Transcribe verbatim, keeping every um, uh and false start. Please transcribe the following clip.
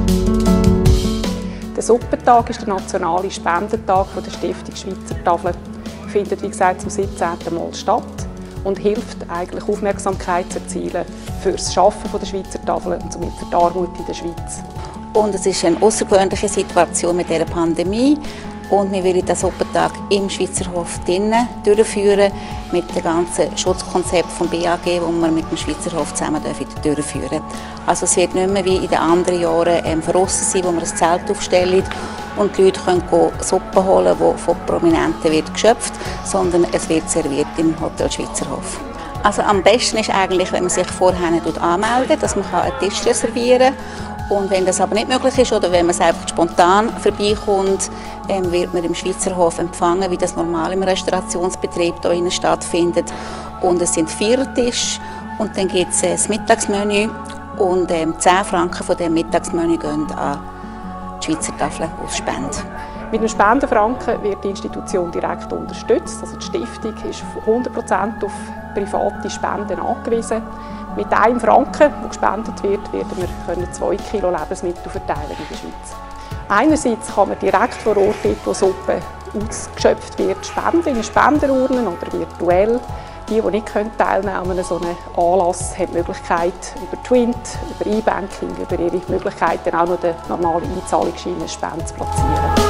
Der Suppentag ist der nationale Spendentag der Stiftung Schweizer Tafel. Er findet, wie gesagt, zum siebzehnten Mal statt und hilft eigentlich Aufmerksamkeit zu erzielen für das Schaffen der Schweizer Tafel und somit für die Armut in der Schweiz. Und es ist eine außergewöhnliche Situation mit dieser Pandemie. Und wir wollen den Suppentag im Schweizer Hof drinnen durchführen mit dem ganzen Schutzkonzept vom B A G, das wir mit dem Schweizer Hof zusammen durchführen dürfen. Also es wird nicht mehr wie in den anderen Jahren ähm, draussen sein, wo wir ein Zelt aufstellen und die Leute können Suppe holen, die von Prominenten wird geschöpft, sondern es wird serviert im Hotel Schweizer Hof. Also am besten ist eigentlich, wenn man sich vorher nicht anmeldet, dass man einen Tisch reservieren kann. Und wenn das aber nicht möglich ist oder wenn man es einfach spontan vorbeikommt, ähm, wird man im Schweizer Hof empfangen, wie das normal im Restaurationsbetrieb hier stattfindet. Und es sind Vierertische und dann gibt es äh, das Mittagsmenü und ähm, zehn Franken von diesem Mittagsmenü gehen an die Schweizer Tafel aus Spende. Mit dem Spendenfranken wird die Institution direkt unterstützt. Also die Stiftung ist hundert Prozent auf private Spenden angewiesen. Mit einem Franken, der gespendet wird, werden wir zwei Kilo Lebensmittel verteilen in der Schweiz. Einerseits kann man direkt vor Ort, dort, wo Suppe ausgeschöpft wird, spenden in Spenderurnen oder virtuell. Die, die nicht teilnehmen können an so einem Anlass, haben die Möglichkeit, über Twint, über E-Banking, über ihre Möglichkeiten auch noch den normalen Einzahlungsschein Spenden zu platzieren.